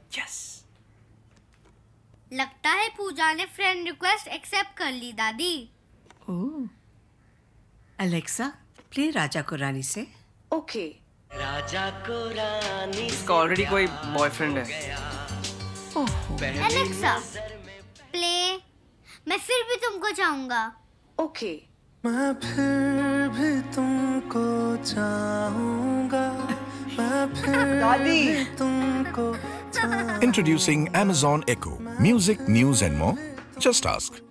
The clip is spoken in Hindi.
यस। लगता है पूजा ने फ्रेंड रिक्वेस्ट एक्सेप्ट कर ली दादी। ओह। अलेक्सा, प्ले राजा को रानी से। ओके। राजा को रानी इसका ऑलरेडी कोई बॉयफ्रेंड है। एलेक्सा, प्ले मैं फिर भी तुमको चाहूंगा। ओके। मैं फिर भी तुमको चाहूंगा, मैं फिर भी तुमको चाहूंगा। Introducing Amazon Echo. Music, news and more. Just ask.